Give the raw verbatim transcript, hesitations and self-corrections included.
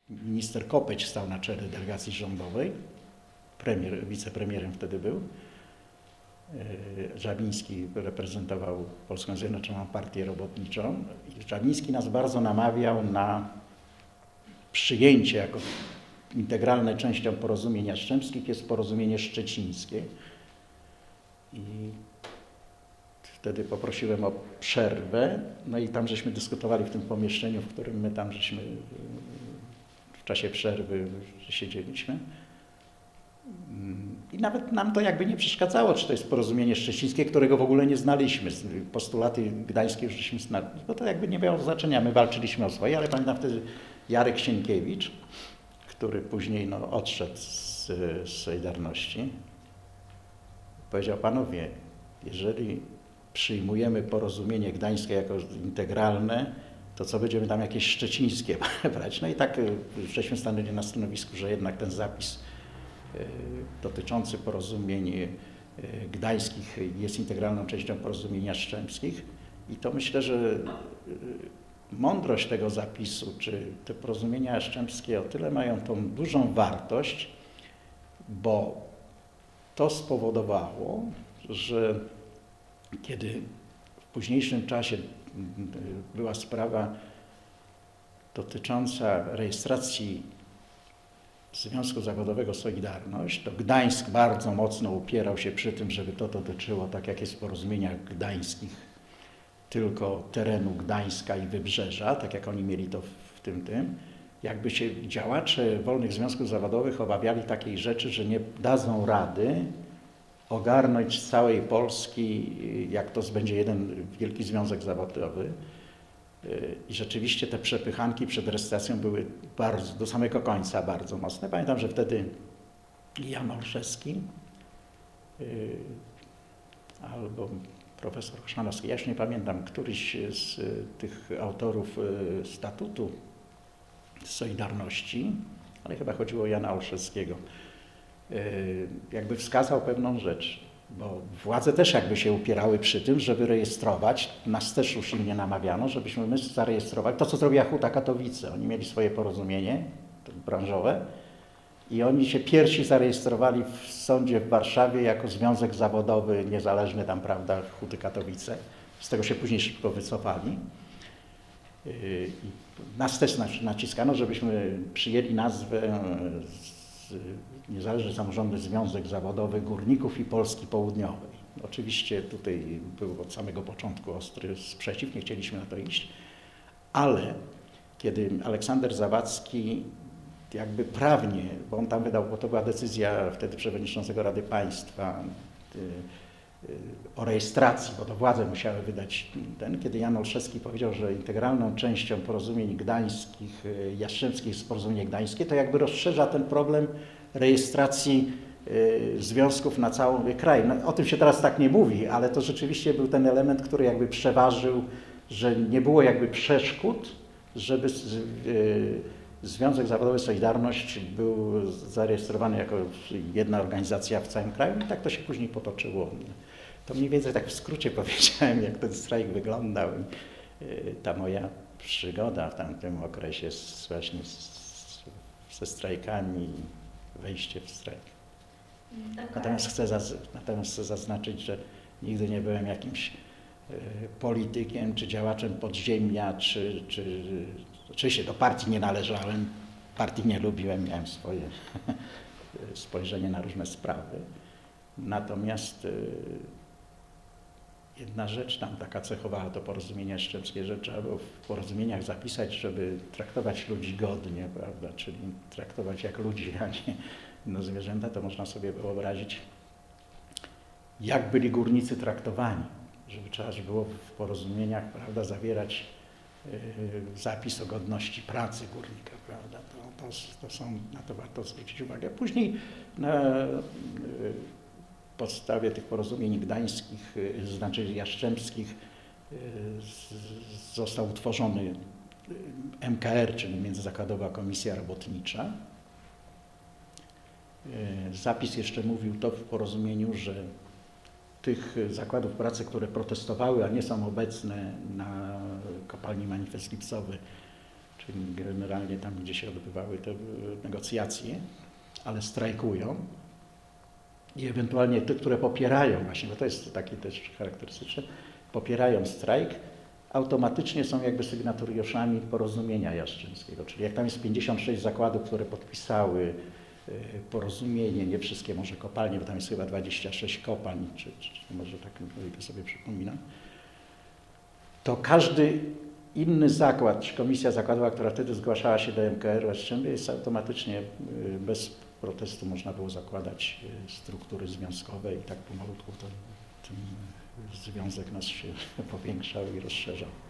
minister Kopeć stał na czele delegacji rządowej, premier, wicepremierem wtedy był. Żabiński reprezentował Polską Zjednoczoną Partię Robotniczą. I Żabiński nas bardzo namawiał na przyjęcie jako integralne częścią porozumień jastrzębskich jest porozumienie szczecińskie. I wtedy poprosiłem o przerwę, no i tam żeśmy dyskutowali w tym pomieszczeniu, w którym my tam żeśmy w czasie przerwy siedzieliśmy. I nawet nam to jakby nie przeszkadzało, czy to jest porozumienie szczecińskie, którego w ogóle nie znaliśmy. Postulaty gdańskie już żeśmy znali, bo to jakby nie miało znaczenia. My walczyliśmy o swoje, ale pamiętam wtedy Jarek Sienkiewicz, który później no, odszedł z, z Solidarności, powiedział: panowie, jeżeli przyjmujemy porozumienie gdańskie jako integralne, to co będziemy tam jakieś szczecińskie brać? No i tak żeśmy stanęli na stanowisku, że jednak ten zapis dotyczący porozumień gdańskich jest integralną częścią porozumień jastrzębskich. I to myślę, że mądrość tego zapisu, czy te porozumienia jastrzębskie o tyle mają tą dużą wartość, bo to spowodowało, że kiedy w późniejszym czasie była sprawa dotycząca rejestracji Związku Zawodowego Solidarność, to Gdańsk bardzo mocno upierał się przy tym, żeby to dotyczyło, tak jak jest w porozumieniach gdańskich, tylko terenu Gdańska i Wybrzeża, tak jak oni mieli to w tym tym. Jakby się działacze wolnych związków zawodowych obawiali takiej rzeczy, że nie dadzą rady ogarnąć całej Polski, jak to będzie jeden wielki związek zawodowy. I rzeczywiście te przepychanki przed rejestracją były bardzo, do samego końca bardzo mocne. Pamiętam, że wtedy Jan Olszewski yy, albo profesor Chrzanowski, ja już nie pamiętam, któryś z y, tych autorów y, statutu Solidarności, ale chyba chodziło o Jana Olszewskiego, yy, jakby wskazał pewną rzecz. Bo władze też jakby się upierały przy tym, żeby rejestrować, nas też usilnie namawiano, żebyśmy my zarejestrowali to, co zrobiła Huta Katowice. Oni mieli swoje porozumienie branżowe i oni się pierwsi zarejestrowali w sądzie w Warszawie jako związek zawodowy niezależny tam, prawda, Huty Katowice. Z tego się później szybko wycofali. I nas też naciskano, żebyśmy przyjęli nazwę Niezależny Samorządny Związek Zawodowy Górników i Polski Południowej. Oczywiście tutaj był od samego początku ostry sprzeciw, nie chcieliśmy na to iść, ale kiedy Aleksander Zawadzki jakby prawnie, bo on tam wydał, bo to była decyzja wtedy przewodniczącego Rady Państwa y, y, o rejestracji, bo to władze musiały wydać ten, kiedy Jan Olszewski powiedział, że integralną częścią porozumień gdańskich, y, jastrzębskich jest porozumienie gdańskie, to jakby rozszerza ten problem rejestracji y, związków na cały kraj. No, o tym się teraz tak nie mówi, ale to rzeczywiście był ten element, który jakby przeważył, że nie było jakby przeszkód, żeby y, Związek Zawodowy Solidarność był zarejestrowany jako jedna organizacja w całym kraju i tak to się później potoczyło. To mniej więcej tak w skrócie powiedziałem, jak ten strajk wyglądał. Y, ta moja przygoda w tamtym okresie z, właśnie z, ze strajkami, wejście w strajk. Okay. Natomiast, chcę zaz, natomiast chcę zaznaczyć, że nigdy nie byłem jakimś y, politykiem, czy działaczem podziemia, czy, czy oczywiście do partii nie należałem, partii nie lubiłem, miałem swoje spojrzenie na różne sprawy. Natomiast y, jedna rzecz tam taka cechowała to porozumienie jastrzębskie, że trzeba było w porozumieniach zapisać, żeby traktować ludzi godnie, prawda, czyli traktować jak ludzi, a nie no, zwierzęta, to można sobie wyobrazić, jak byli górnicy traktowani, żeby trzeba było w porozumieniach, prawda, zawierać yy, zapis o godności pracy górnika, prawda, to, to, to są, na to warto zwrócić uwagę. Później na yy, podstawie tych porozumień gdańskich, yy, znaczy jastrzębskich, yy, z, został utworzony M K R, czyli Międzyzakładowa Komisja Robotnicza. Zapis jeszcze mówił to w porozumieniu, że tych zakładów pracy, które protestowały, a nie są obecne na kopalni Manifest Gipsowy, czyli generalnie tam, gdzie się odbywały te negocjacje, ale strajkują. I ewentualnie te, które popierają właśnie, bo to jest takie też charakterystyczne, popierają strajk, automatycznie są jakby sygnatariuszami porozumienia jastrzębskiego. Czyli jak tam jest pięćdziesiąt sześć zakładów, które podpisały porozumienie, nie wszystkie może kopalnie, bo tam jest chyba dwadzieścia sześć kopalń, czy, czy, czy może tak to sobie przypominam, to każdy inny zakład, czy komisja zakładowa, która wtedy zgłaszała się do M K R-u Jastrzębie, jest automatycznie bez protestu można było zakładać struktury związkowe i tak pomalutku to, ten związek nasz się powiększał i rozszerzał.